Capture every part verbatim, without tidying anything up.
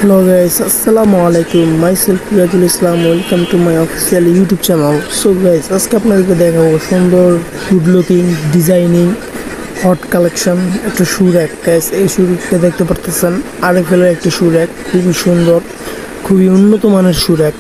Hello guys, Assalamu alaikum. Myself Rajul Islam. Welcome to my official YouTube channel. So guys, আজকে আপনাদেরকে দেখাবো সুন্দর good looking designing hot collection একটা shoe rack. Guys এই শু র্যাকটা দেখতে পারতেছেন আর এফ এল এর একটা শু র্যাক, খুবই সুন্দর, খুবই উন্নত মানের শু র্যাক।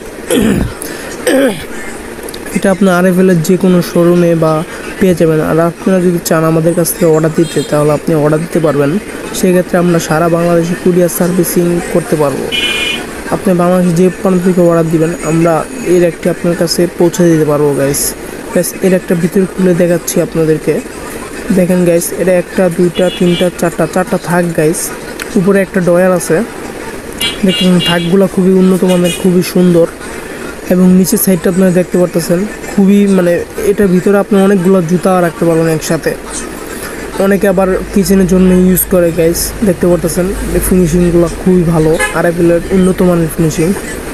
এটা আপনি আর এফ এল এর যে কোনো শোরুমে বা পেয়ে যাবেন। আর আপনারা যদি চান আমাদের কাছ থেকে অর্ডার দিতে, তাহলে আপনি অর্ডার দিতে পারবেন। সেক্ষেত্রে আমরা সারা বাংলাদেশে কুরিয়ার সার্ভিসিং করতে পারবো। আপনি বাংলাদেশে যে প্রান্ত থেকে অর্ডার দিবেন, আমরা এর একটা আপনার কাছে পৌঁছে দিতে পারবো। গাইস গাইস এর একটা ভিতরে খুলে দেখাচ্ছি আপনাদেরকে। দেখেন গাইস, এটা একটা দুইটা তিনটা চারটা চারটা থাক গাইস। উপরে একটা ডয়ার আছে, দেখুন থাকগুলো খুবই উন্নত মানের, খুবই সুন্দর। এবং নিচের সাইডটা আপনারা দেখতে পারতেছেন, খুবই মানে এটার ভিতরে আপনি অনেকগুলো জুতা রাখতে পারবেন একসাথে। অনেকে আবার কিচেনের জন্য ইউজ করে। গাইস দেখতে পারতেছেন ফিনিশিংগুলো খুবই ভালো, আর এফ এল এর উন্নত মানের ফিনিশিং।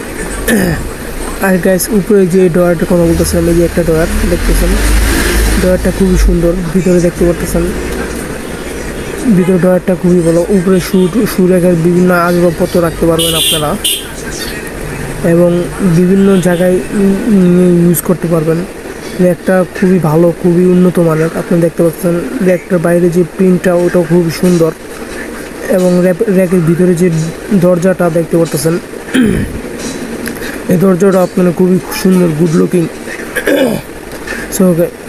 আর গাইস উপরে যে ডয়ারটা কথা বলতেছিলাম, এই যে একটা ডয়ার দেখতেছেন, ডয়ারটা খুবই সুন্দর। ভিতরে দেখতে পারতেছেন ভিতরে ডয়ারটা খুবই ভালো। উপরে শু শু রেখার বিভিন্ন আসবাবপত্র রাখতে পারবেন আপনারা, এবং বিভিন্ন জায়গায় ইউজ করতে পারবেন। র্যাকটা খুবই ভালো, খুবই উন্নত মানের। আপনি দেখতে পাচ্ছেন র্যাকটার বাইরে যে প্রিন্টটা, ওটাও খুবই সুন্দর। এবং র্যাকের ভিতরে যে দরজাটা দেখতে পাচ্ছেন, এই দরজাটা আপনারা খুবই সুন্দর, গুড লুকিং। সো